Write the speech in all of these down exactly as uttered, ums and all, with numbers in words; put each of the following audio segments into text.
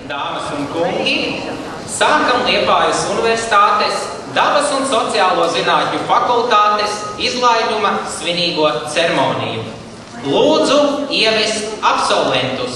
dāmas un kungi, sākam Liepājas Universitātes Dabas un sociālo zinātņu fakultātes izlaiduma svinīgo ceremoniju. Lūdzu ievest absolventus!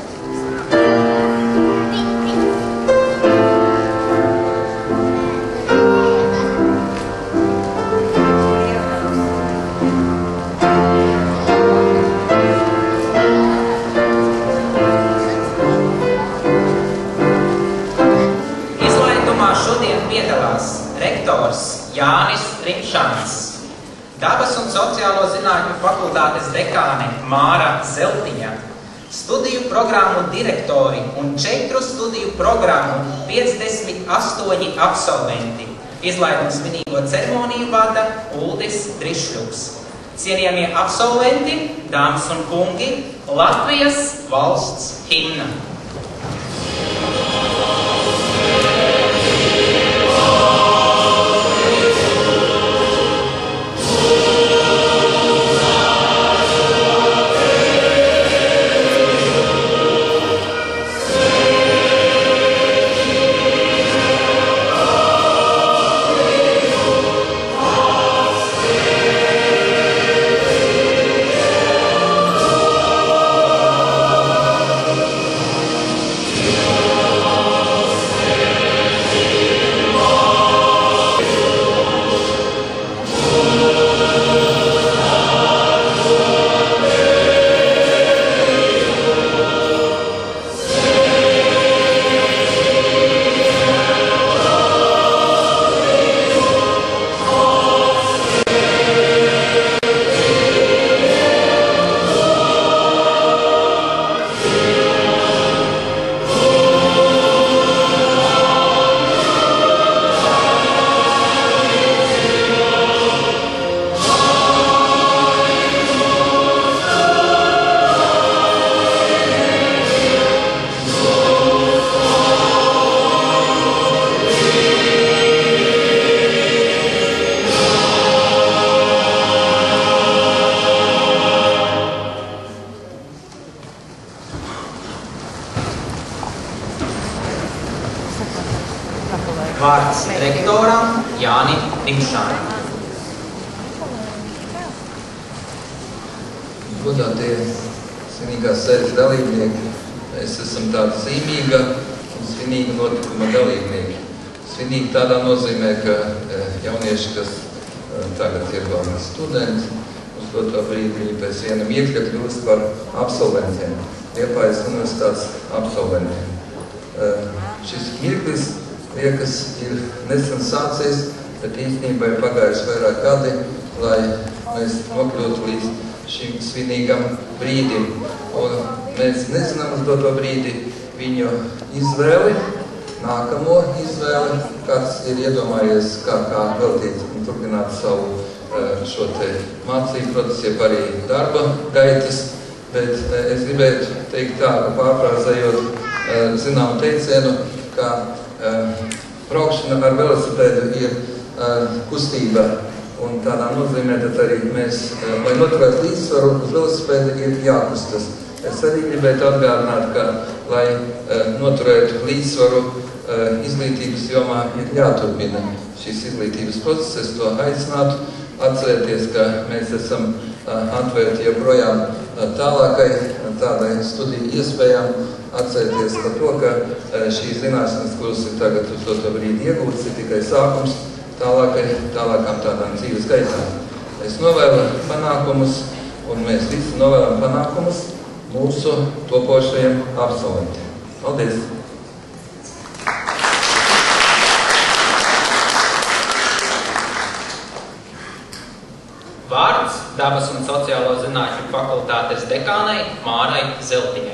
Rektors Jānis Rimšans, Dabas un sociālo zinātņu fakultātes dekāne Māra Zeltiņa, studiju programmu direktori un četru studiju programmu piecdesmit astoņi absolventi. Izlaiduma svinīgo ceremoniju vada Uldis Drišļuks. Cienījamie absolventi, dāmas un kungi, Latvijas valsts himna. Vārds rektoram Jānim Rimšanam. Godātie svinīgās sēdes dalībnieki, mēs esam tāda zīmīga un svinīga notikuma dalībnieki. Svinīgi tādā nozīmē, ka jaunieši, kas tagad ir vēl studenti, uz doto brīdi viņi pēc viena mirkļa kļūst par absolventiem, Liepājas Universitātes absolventiem. Šis mirklis, liekas, ir nesen sācies, bet īstenībā ir pagājuši vairāk gadi, lai mēs nokļūtu līdz šim svinīgam brīdim. Un mēs nezinām uz doto brīdi viņu izvēli, nākamo izvēli, kāds ir iedomājies, kā, kā veltīt un turpināt savu šo te mācību procesu, jeb arī darba gaitas. Bet es gribētu teikt tā, ka pārfrāzējot zinām teicienu, ka braukšana ar velosipēdu ir kustība, un tādā nozīmē, tad arī mēs, lai noturētu līdzsvaru, uz velosipēda ir jākustas. Es arī gribētu atgādināt, ka, lai noturētu līdzsvaru izglītības jomā, ir jāturpina šīs izglītības process. Es to aicinātu atcerēties, ka mēs esam atvērti joprojām tālākai tādai studiju iespējām, atcerēties par to, ka šīs zināšanas, kuras ir tagad uz to brīdi iegūtas, ir tikai sākums tālākai, tālākām tādām dzīves gaitām. Es novēlu panākumus, un mēs visi novēlam panākumus mūsu topošajiem absolventiem. Paldies! Vārds Dabas un sociālo zinātņu fakultātes dekānei Mārai Zeltiņai.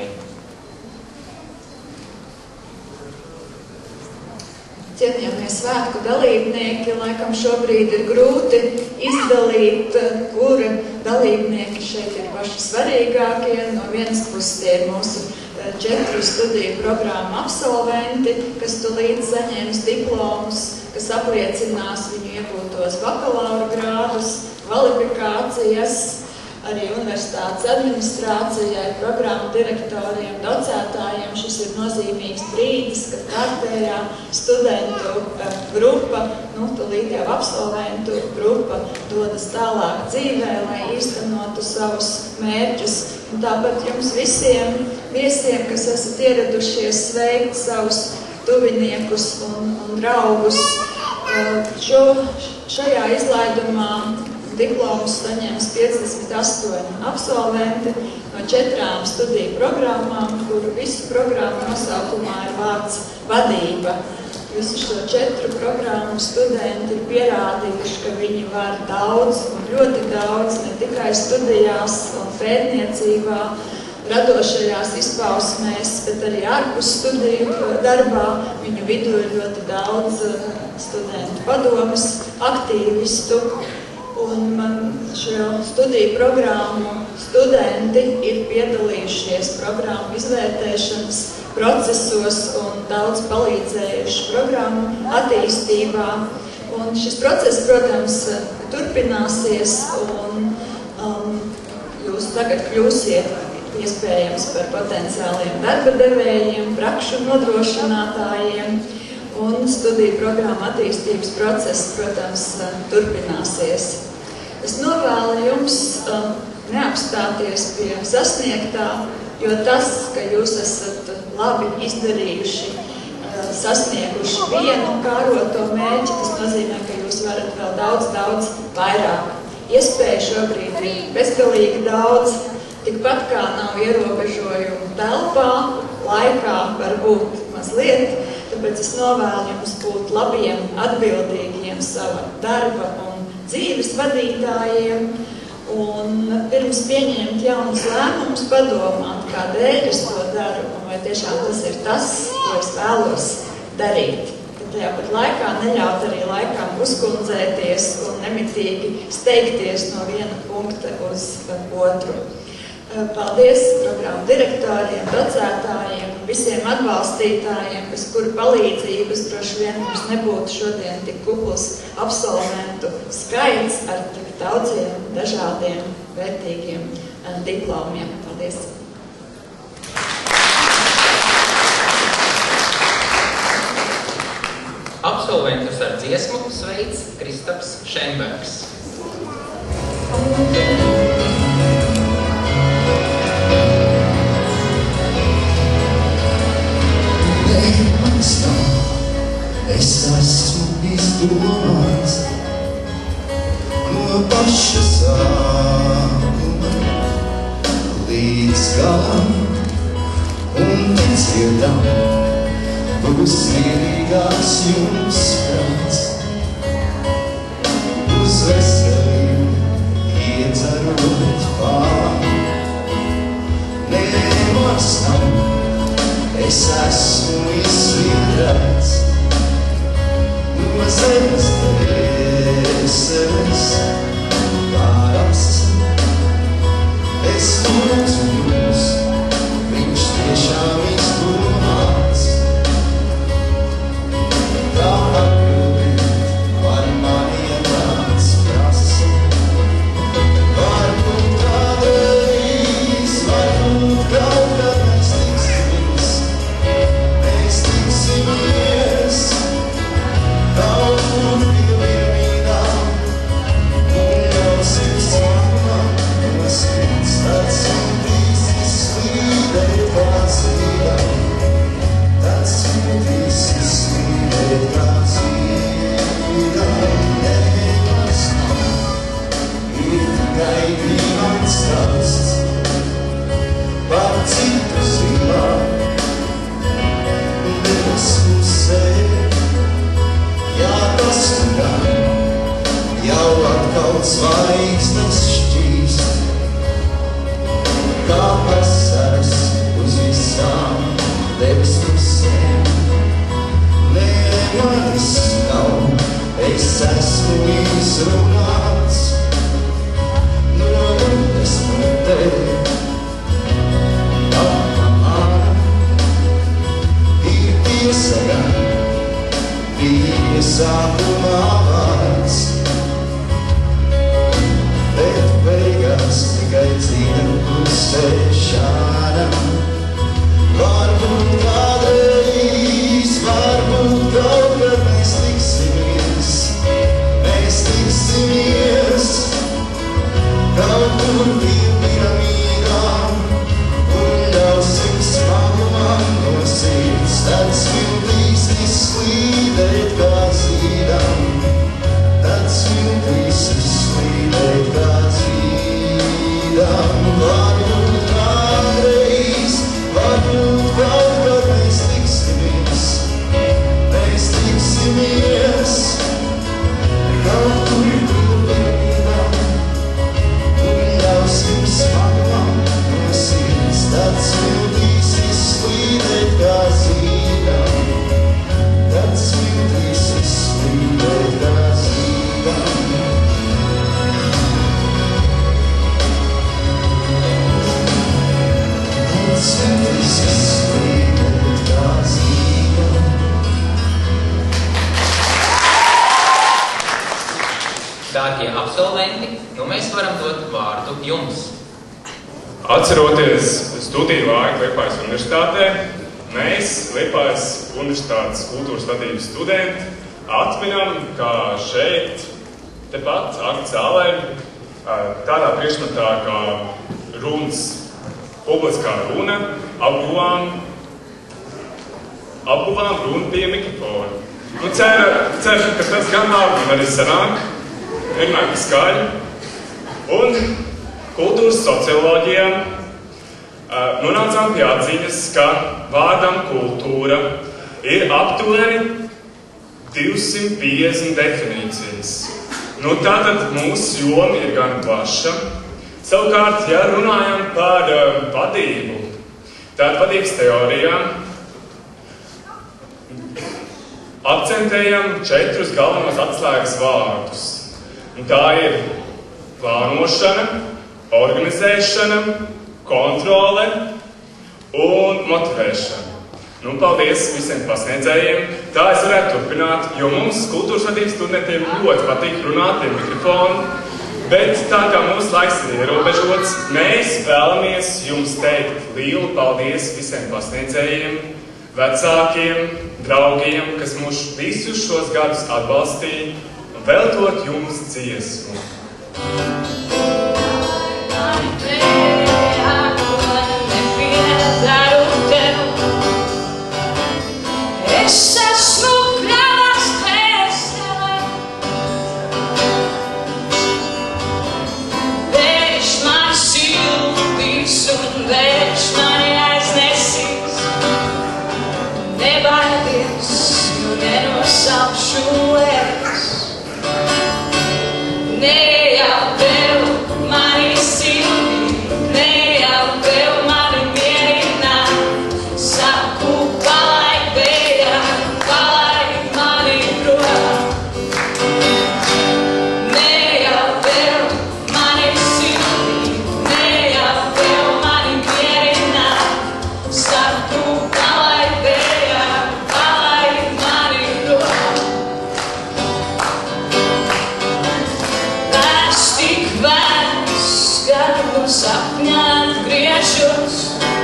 Cienījamie svētku dalībnieki, laikam šobrīd ir grūti izdalīt, kuri dalībnieki šeit ir paši svarīgākie. No vienas puses tie ir mūsu četru studiju programmu absolventi, kas tulīt saņems diplomus, kas apliecinās viņu iegūtos bakalaura grādus, kvalifikācijas. arī universitātes administrācijai, programmu direktoriem, docētājiem. Šis ir nozīmīgs brīdis, kad kārtējā studentu grupa, nu, tūlīt jau absolventu grupa dodas tālāk dzīvē, lai īstenotu savus mērķus. Un tāpat jums visiem viesiem, kas esat ieradušies sveikt savus tuviniekus un, un draugus, šo, šajā izlaidumā diplomus saņems piecdesmit astoņi absolventi no četrām studiju programmām, kuru visu programmu nosaukumā ir vārds vadība. Visu šo četru programmu studenti ir pierādījuši, ka viņi var daudz un ļoti daudz, ne tikai studijās un pētniecībā, radošajās izpausmēs, bet arī ārpus studiju darbā. Viņu vidū ir ļoti daudz studentu padomes, aktīvistu. Un man šo studiju programmu studenti ir piedalījušies programmu izvērtēšanas procesos un daudz palīdzējuši programmu attīstībā. Un šis process, protams, turpināsies, un um, jūs tagad kļūsiet iespējams par potenciāliem darba devējiem, prakšu nodrošinātājiem, un studiju programma attīstības process, protams, turpināsies. Es novēlu jums uh, neapstāties pie sasniegtā, jo tas, ka jūs esat labi izdarījuši, uh, sasnieguši vienu kāroto mērķi, tas nozīmē, ka jūs varat vēl daudz, daudz vairāk. Iespēju šobrīd ir bezgalīgi daudz, tikpat kā nav ierobežojumu telpā, laikā varbūt mazliet, tāpēc es novēlu jums būt labiem, atbildīgiem sava darba un dzīves vadītājiem, un pirms pieņemt jaunus lēmumus padomāt, kādēļ es to daru, un vai tiešām tas ir tas, ko es vēlos darīt. Tad tajā pat laikā neļaut arī laikām uzkundzēties un nemitīgi steigties no viena punkta uz otru. Paldies programmu direktoriem, docētājiem, visiem atbalstītājiem, bez kuru palīdzības droši vien mums nebūtu šodien tik kupls absolventu skaits ar tik daudziem dažādiem vērtīgiem diplomiem. Paldies! Absolventus ar dziesmu sveic Kristaps Šenbergs. Es esmu izdomāts no paša sākuma līdz galam, un dziedam būs vienīgās jums prāts. Uz veselību iedzerot pār, nemaz nav, es esmu izsviedrēts. No zemes dvēseles pārasts, es lūdzu jūs, viņš tiešām izdomāts. Tā atbildīt par maniem tāds prasa, varbūt kādreiz, varbūt kaut kad mēs tiksimies, mēs tiksimies. Kaut kur pie vienīgām, un jau sirds cīmā, no sirds tāds sirdīs izslīdēt kā dzīvām, tāds sirdīs izslīdēt kā dzīvām. Neviens nav, ir tikai viens stāsts par citu zīmām, nevis pusē. Jā, tas un gan, jau atkal zvaigznes šķīst, kā vasaras uz visām debes pusēm. Nemanis nav, es esmu izrunāts, no mutes mutē, apamā, ir tiesa gan. Bija sākumā vārds, bet beigās tikai absolventi, nu mēs varam dot vārdu jums. Atceroties studiju laiku Liepājas universitātē, mēs, Liepājas universitātes kultūras vadības studenti, atminam, ka šeit, tepat Agnes zālē, tādā priekšmetā kā runas, publiskā runa, apguvām, apguvām runu pie mikrofona. Nu, ceru, ceru, ka tas gan nāk arī sanāk, vienmēr skaļi. Un kultūras socioloģijā nonācām pie atziņas, ka vārdam kultūra ir aptuveni divsimt piecdesmit definīcijas. Nu, tātad mūsu joma ir gan plaša. Savukārt, ja runājam par uh, vadību, tātad vadības teorijā, akcentējam četrus galvenos atslēgas vārdus. Un tā ir plānošana, organizēšana, kontrole un motivēšana. Nu, paldies visiem pasniedzējiem. Tā es varētu turpināt, jo mums kultūras vadības studentiem ļoti patīk runāt pie mikrofona, bet tā kā mūsu laiks ir ierobežots, mēs vēlamies jums teikt lielu paldies visiem pasniedzējiem, vecākiem, draugiem, kas mūs visus šos gadus atbalstīja un veltot jums dziesmu. Es esmu grāvas dvēselē, Viņš mani sildīs un Viņš mani aiznesīs. Nebaidies, jo nenosaukšu es. Ne jau tev mani sildīt, ne jau tev mani mierināt. Saku, palaid vējā, palaid mani prom. Ne jau tev mani sildīt, ne jau tev mani mierināt. Saku, palaid vējā, palaid mani prom. Es tik vērs, kad no sapņā atgriežos.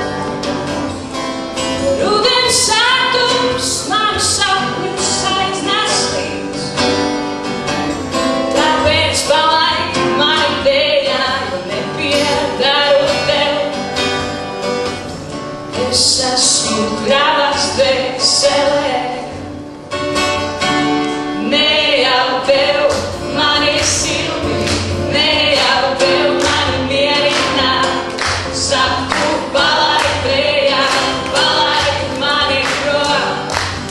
Rudens sātums manu sapņus aiznes līdz. Tāpēc palaid mani vējā, jo nepiedaru tev. Es esmu grāvas dvēselē. Ne jau tev mani sildīt, ne jau tev mani mierināt. Saku, palaid vējā, palaid mani prom.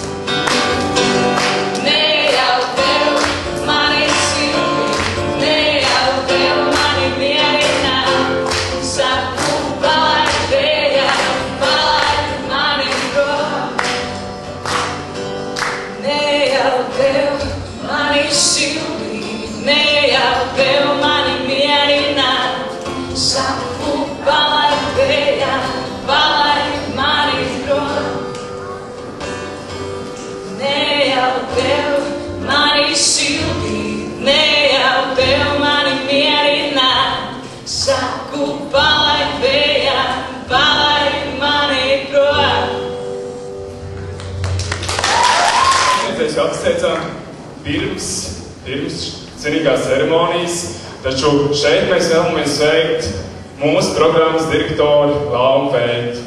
Ne jau tev mani sildīt, ne jau tev mani mierināt. Saku, palaid vējā, palaid mani prom. Ne jau tev mani sildīt, ne jau tev mani mierināt. Saku, palaid vējā, palaid mani prom. Ne jau tev mani sildīt, ne jau tev mani mierināt. Saku, palaid vējā, palaid mani prom. Mēs jau apsteicām pirms, pirms zinīgās ceremonijas, taču šeit mēs vēlamies sveikt mūsu programmas direktoru Laumu Veitu.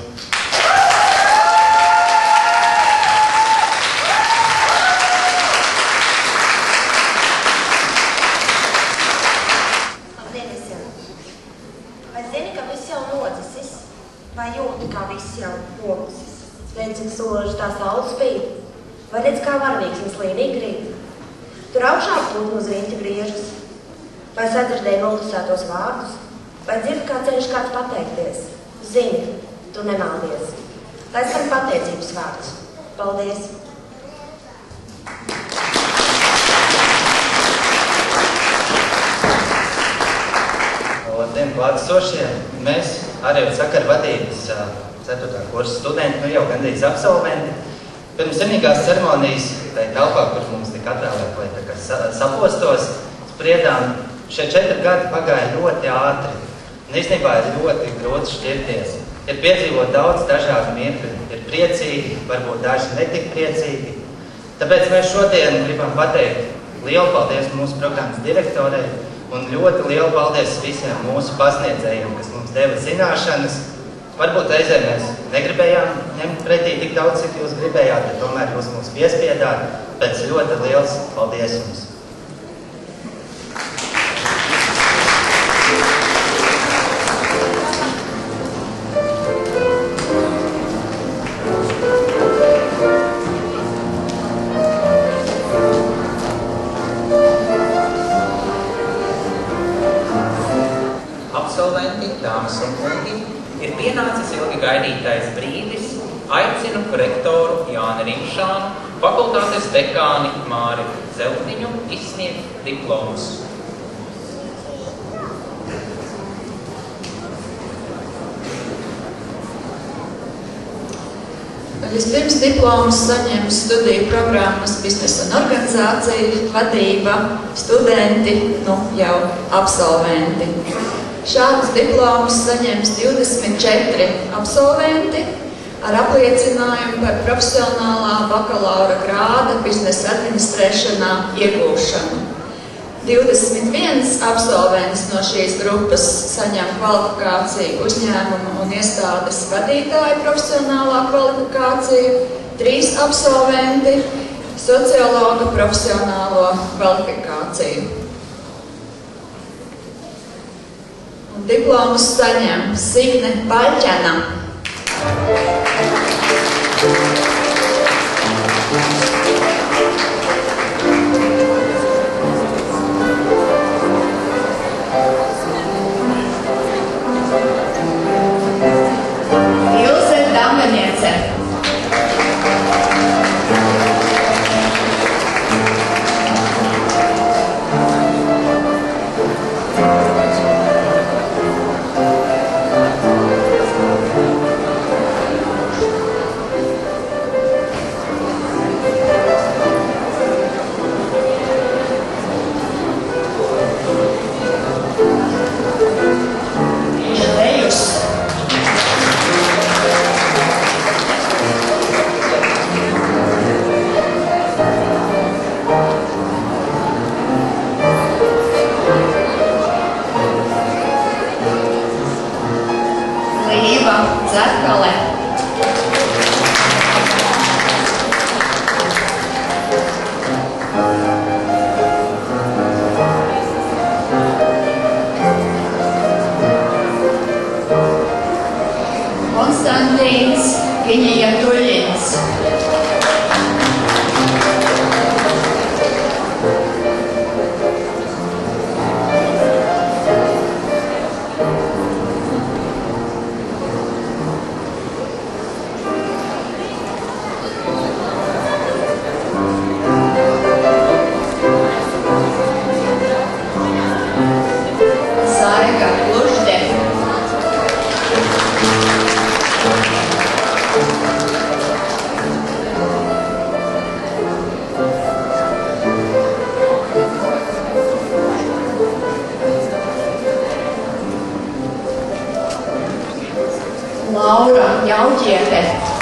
Labdien visiem! Vai zini, ka viss jau nodzisis? Vai jūti, kā viss jau nogusis? Redz, cik soļš tā saule spīd? Vai redz, kā varnīgsnes līnija krīt? Tur augšā putnu uz riņķa griežas. Vai sadzirdēji nolusētos vārdus? Vai dzirdi, kā ceļš kāds pateikties? Zini, tu nemaldies. Lai skan pateicības vārds. Paldies! Labdien, klātesošie! Mēs arī sakaru vadības ceturtā kursa studenti, nu jau gandrīz absolventi. Pirms zinīgās ceremonijas, tai telpā, kur mums tika atvēlēt, lai tā kā sapostos, spriedām, Šie četri gadi pagāja ļoti ātri, un īstenībā ir ļoti grūti šķirties. Ir piedzīvot daudz dažādu mirkļu, ir priecīgi, varbūt daži netik priecīgi. Tāpēc mēs šodien gribam pateikt lielu paldies mūsu programmas direktorei un ļoti lielu paldies visiem mūsu pasniedzējiem, kas mums deva zināšanas. Varbūt reizē mēs negribējām ņemt pretī tik daudz, cik jūs gribējāt, bet tomēr jūs mums piespiedāt. Pēc ļoti liels paldies jums! Absolventi, dāmas un kungi, ir pienācis ilgi gaidītais brīdis. Aicinu rektoru Jāni Rimšānu, fakultātes dekāni Māri Zeltiņu izsniegt diplomus. Vispirms diplomus saņem studiju programmas biznesa un organizācija, vadība, studenti, nu jau absolventi. Šādus diplomus saņems divdesmit četri absolventi ar apliecinājumu par profesionālā bakalaura grāda biznesa administrēšanā iegūšanu. divdesmit viens absolvents no šīs grupas saņem kvalifikāciju uzņēmumu un iestādes vadītāju profesionālā kvalifikāciju, trīs absolventi sociologa profesionālo kvalifikāciju. Diplomus saņem Signe Baļķena. Ilze Damganiece. Zerkale. Konstantīns Kiņija-Tuļins. Laura Jauķiete.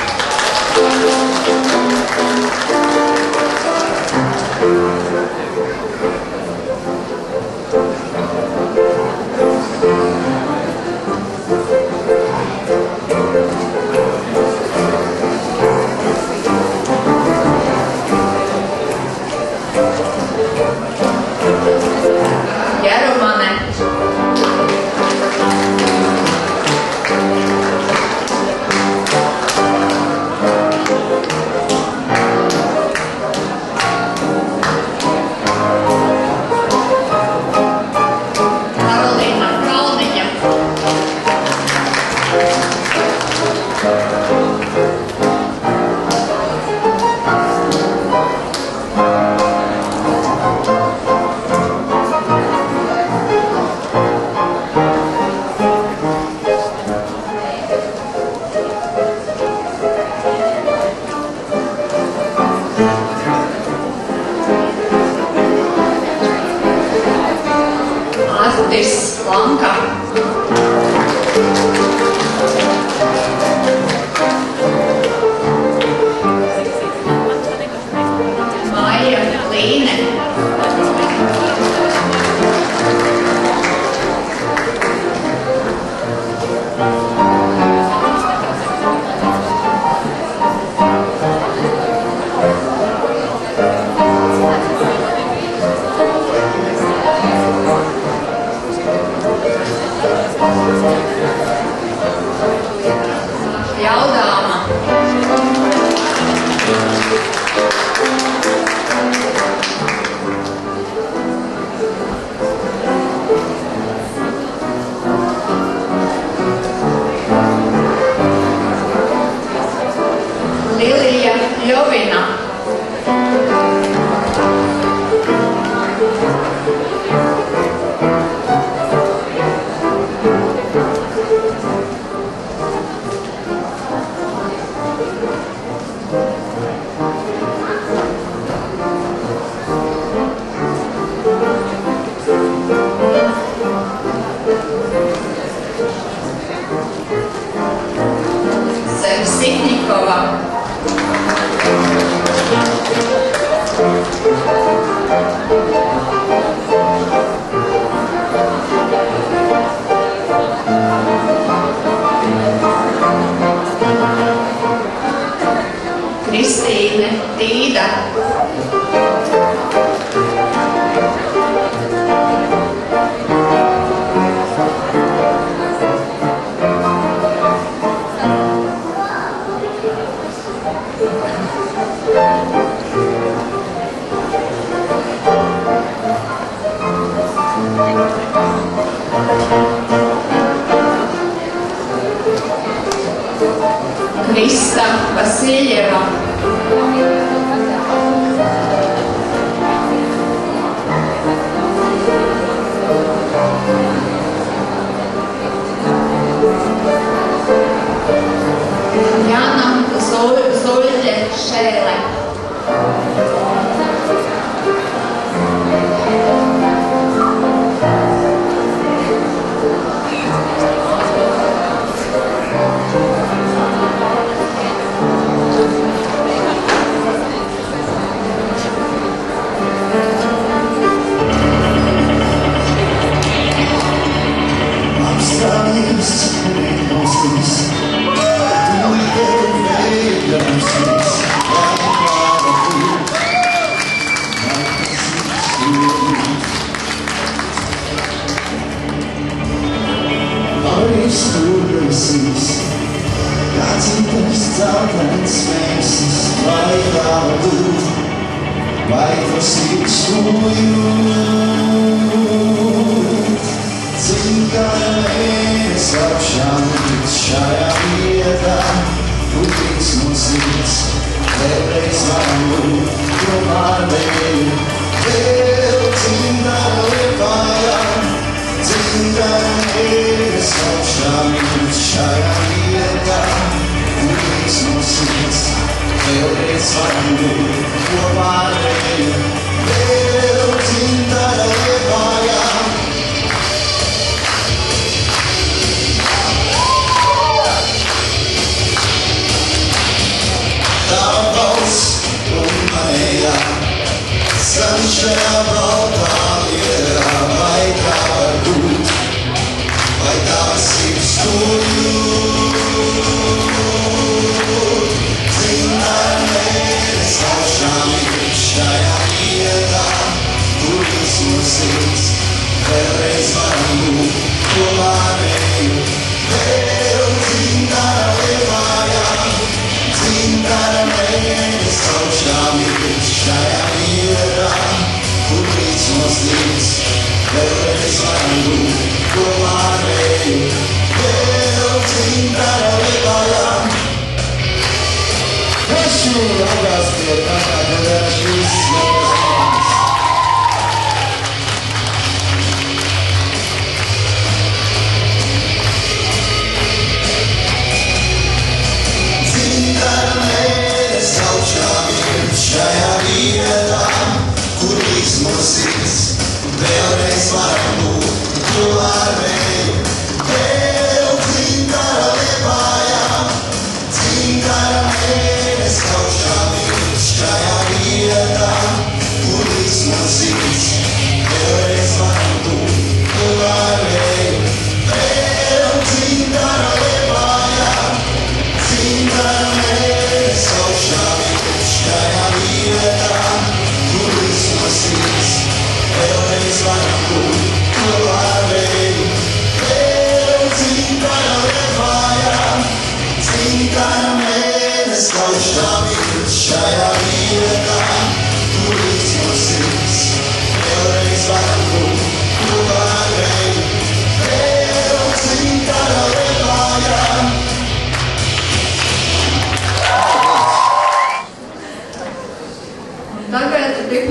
Jerumane. Lilija Ļovina. Sevsitnikova. Kristīne Tīda. Krista Vasiljeva. Jana Zuļļe Šēle. Vai você excluir Zingarēs apšānīt šajā vietā Putīgs mums līdz Vēlreiz vārdu Tomēr vēl Vēl Zingara liepājā Zingarēs apšānīt šajā vietā Putīgs mums līdz Vēlreiz vārdu Tomēr vēl Vēl Zingara liepājā Skan šajā baltā mierā, vai tā var būt, vai tās ir stūjūt. Zināja mēnes augšām ir šajā vietā, tur viss mums sirds, vēlreiz varam būt, to vārēju. Vēl zināja liepājā, zināja mēnes augšām ir šajā vietā, kur līdz mums līdz, vēlreiz varam būt, ko vārēju, vēl Zingara liepājā. Taču augās pie tā, kā šis nekas. Zingara mēnes augšām ir šajā vietā, kur līdz mums līdz, vēlreiz varam būt, to vārēju. Vēl Zingara liepājā, Zingara mēnes augšām ir šajā vietā,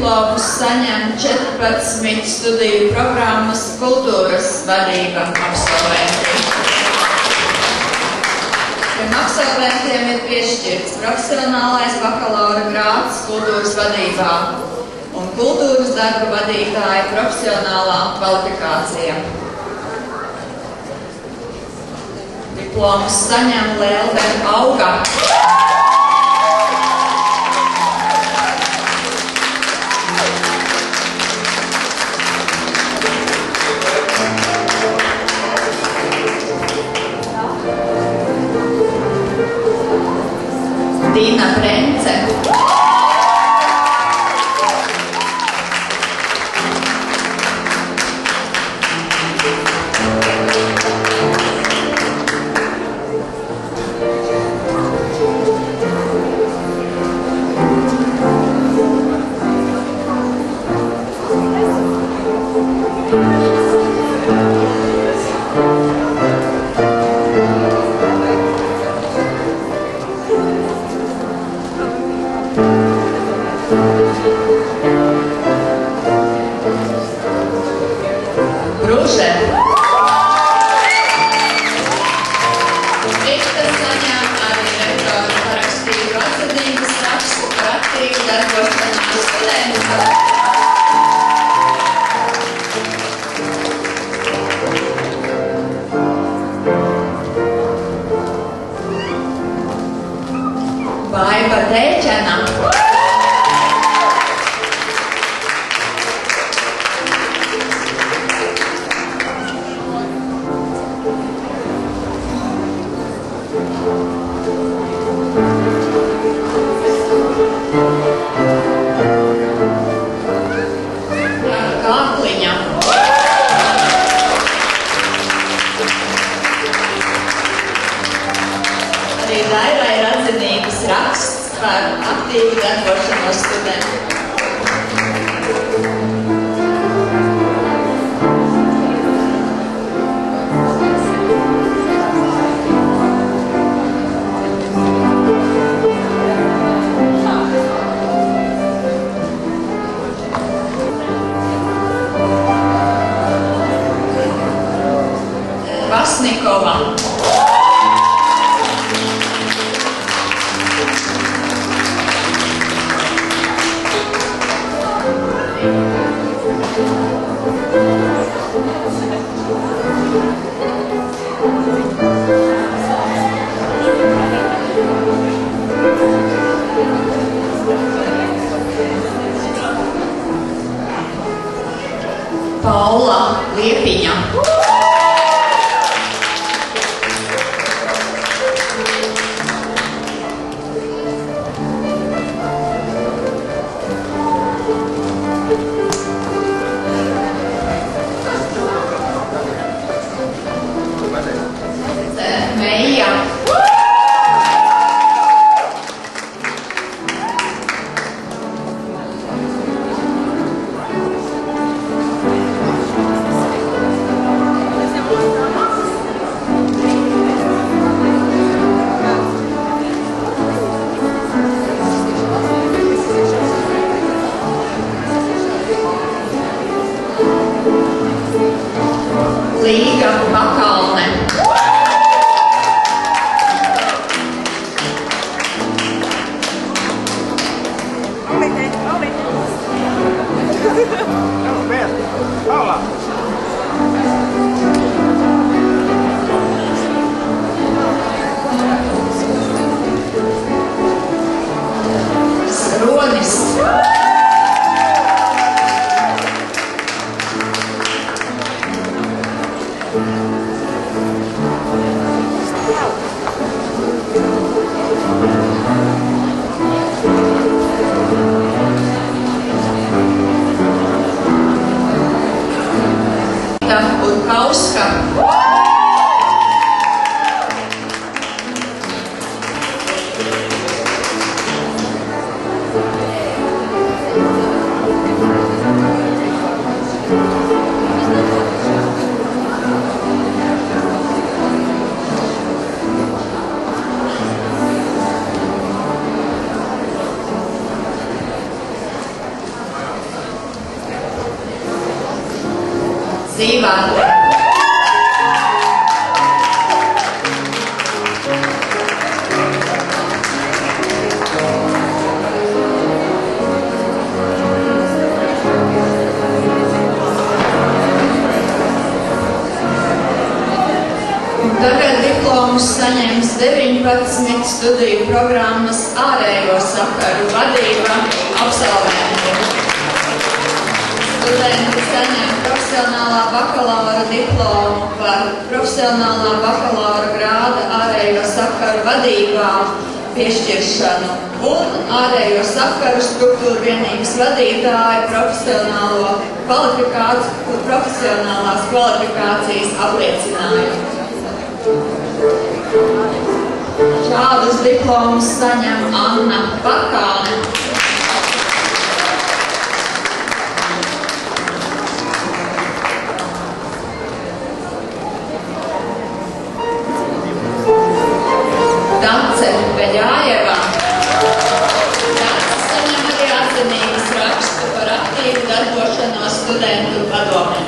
diplomus saņem četrpadsmit studiju programmas kultūras vadība absolventi. Šiem absolventiem ir piešķirts profesionālais bakalaura grāds kultūras vadībā un kultūras darba vadītāja profesionālā kvalifikācija. Diplomus saņem Lelde Auga. Dīna Brence. Paula Liepiņa. Meija. Līga Pakalne. Ronis. Urkauska. Gārda. Tagad diplomus saņems deviņpadsmit studiju programmas ārējo sakaru vadība absolventi. Studenti saņem profesionālā bakalaura diplomu par profesionālā bakalaura grāda ārējo sakaru vadībā piešķiršanu un ārējo sakaru struktūru vienības vadītāju profesionālo kvalifikāciju, profesionālās kvalifikācijas apliecinājumu. Šādus diplomus saņem Anna Pakāne. Dace Beļājeva. Dace saņem arī atzinības rakstu par aktīvu darbošanos studentu padomē.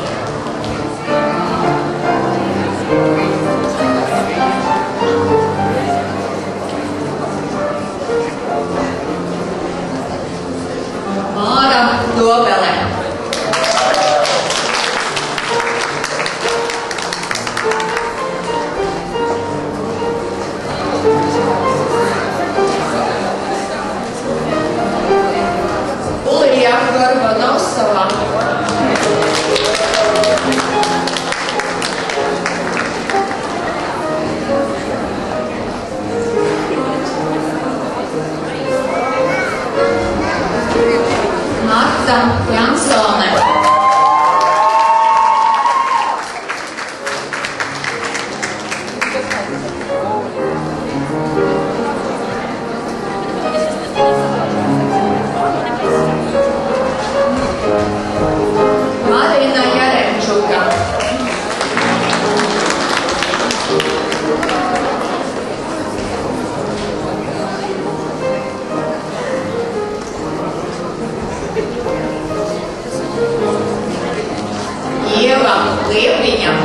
Māra Dobele. Ulija Gorbanovsova. Marta Jansone. Marina Jaremčuka. Ieva Liepiņa.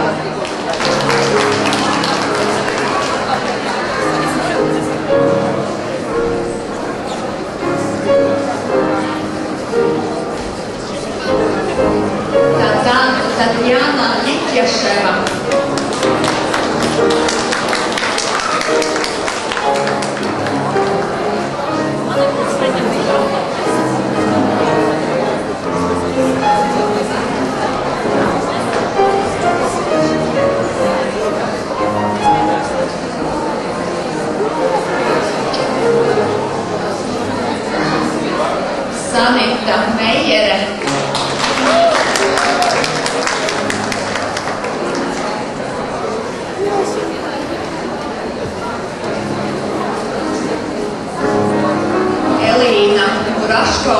Tatjana Niķeševa. Sanita Meijere. Elīna Muraško.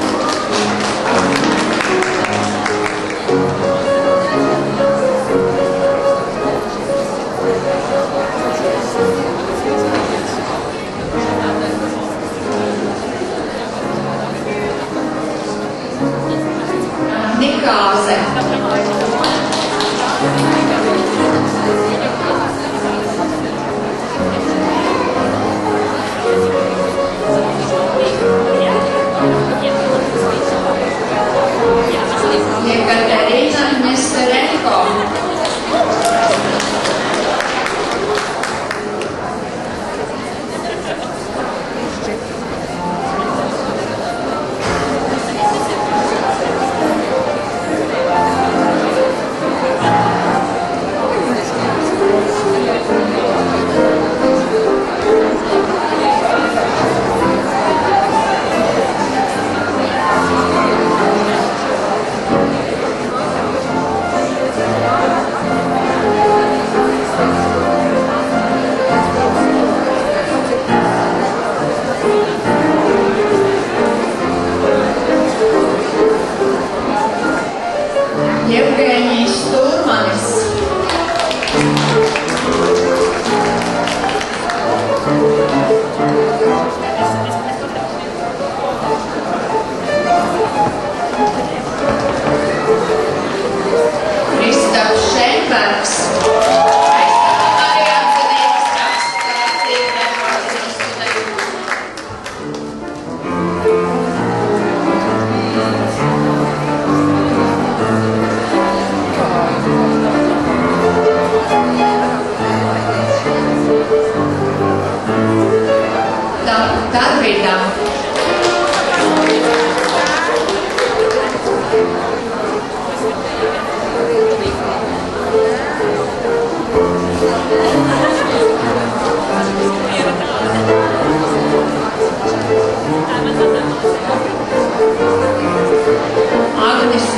Nikāze. Jekaterina Nesterenko.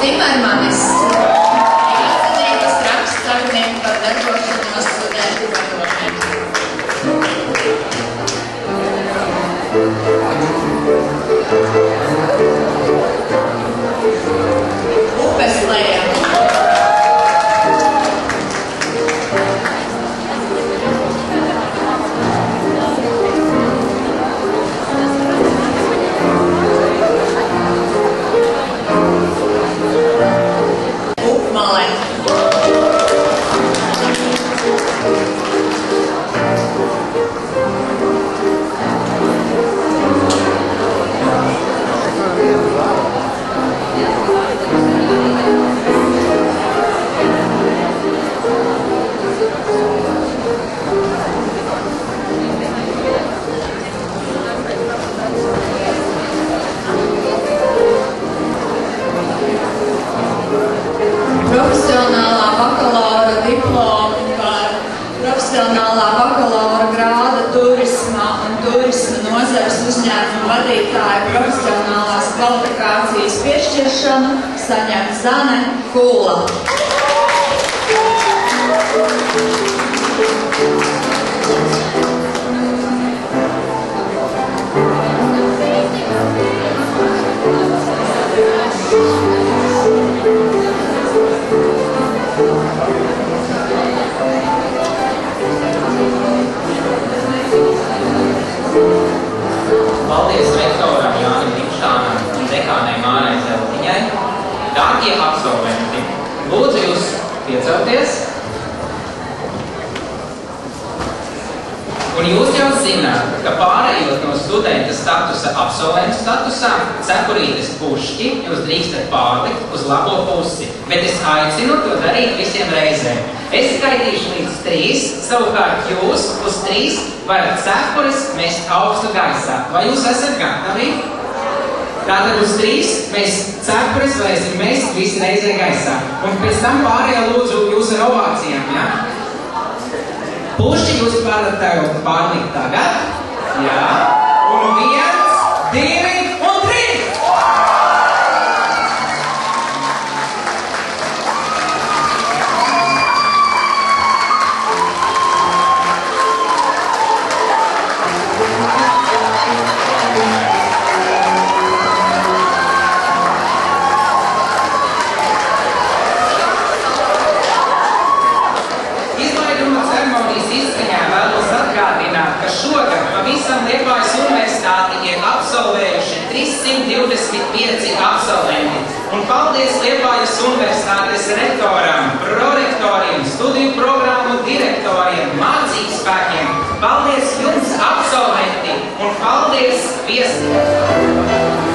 Cimermanis. Jācenības raksts starpnieku par darbošanos studentu padomē. Upes lejā. Upmale. Profesionālā bakalaura diplomu par profesionālā bakalaura grāda turisma un turisma nozares uzņēmuma vadītāja profesionālās kvalifikācijas piešķiršanu saņem Zane Kūla. Paldies rektoram Jānim Dimšānam un dekānei Mārai Zeltiņai. Dārgie absolventi, lūdzu jūs piecelties. Un jūs jau zināt, ka pārējot no studenta statusa absolventu statusā, cepurītes pušķi jūs drīkstat pārlikt uz labo pusi, bet es aicinu to darīt visiem reizēm. Es skaitīšu līdz trīs, savukārt jūs uz trīs varat cepures mest augstu gaisā. Vai jūs esat gatavi? Tātad uz trīs mēs cepures varēsim mest visi reizē gaisā. Un pēc tam pārējā lūdzu jūs ar ovācijām, ja? Pušķi jūs varat pārlikt tagad. Jā. Un viens, divi un trīs! Ka šogad pavisam Liepājas universitāti ir absolvējuši trīssimt divdesmit pieci absolventi. Un paldies Liepājas universitātes rektoram, prorektoriem, studiju programmu direktoriem, mācību spēkiem. Paldies jums, absolventi, un paldies viesiem!